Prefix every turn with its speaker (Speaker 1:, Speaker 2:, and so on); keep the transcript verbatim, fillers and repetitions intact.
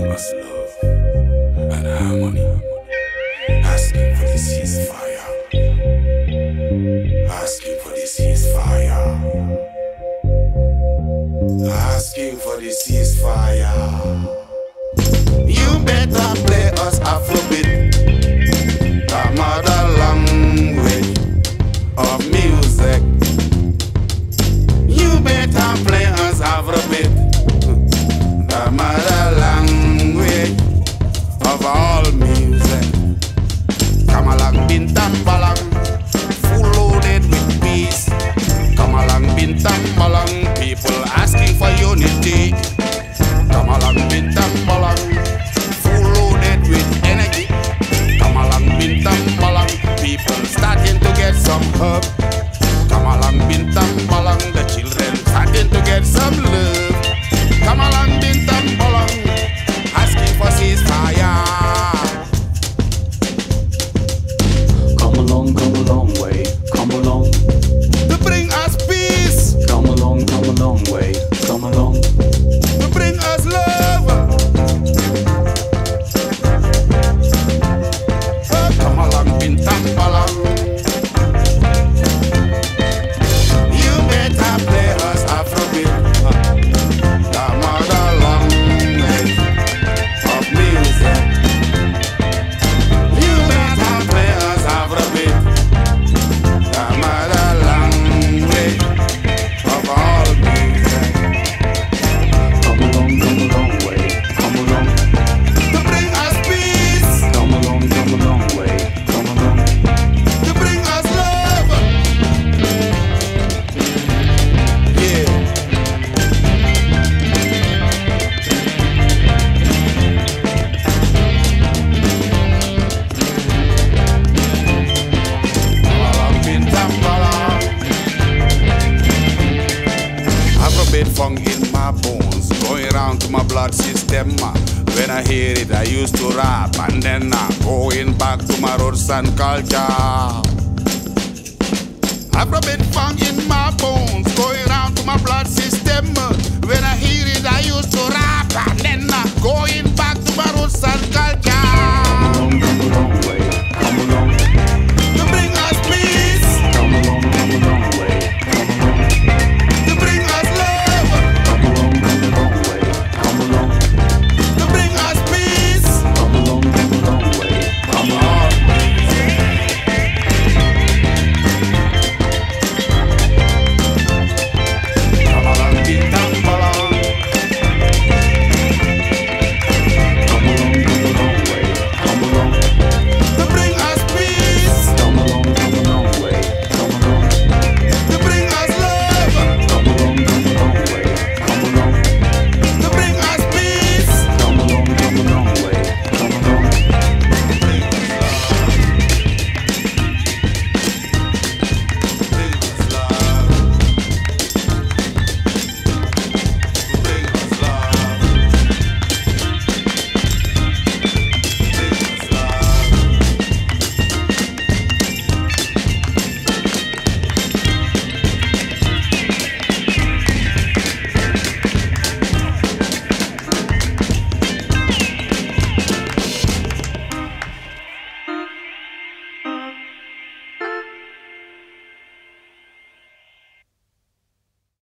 Speaker 1: us love and harmony. Asking for this ceasefire. Asking for this ceasefire. Asking for this ceasefire. You better play us Afrobeat, the mother language of music. You better play us Afrobeat, the mother language of all music. Come along, bintang balang, full loaded with peace. Come along, bintang balang, people asking for unity. Come along, bintang balang, full loaded with energy. Come along, bintang balang, people starting to get some hope. Come along, bintang balang, the children starting to get some love. Come along, bintang balang, asking for ceasefire.
Speaker 2: Come along, come a long way, come along.
Speaker 1: To bring us peace.
Speaker 2: Come along, come a long way, come along.
Speaker 1: To bring us love. Oh, come along, bintang balang. You better play us Afrobeat, the mother language of music. You better play us Afrobeat, the mother language of all music.
Speaker 2: Come along, come a long way, come along.
Speaker 1: To bring us peace,
Speaker 2: Come along, come a long way, come along.
Speaker 1: to bring us love. Yeah. Balang bintang balang. Afrobeat funk in my bones, going round to my blood system. uh. When I hear it, I used to rap, and then uh, going back to my roots and culture. Afrobeat funk in my bones, going round to my blood system. uh. When I hear it, I used to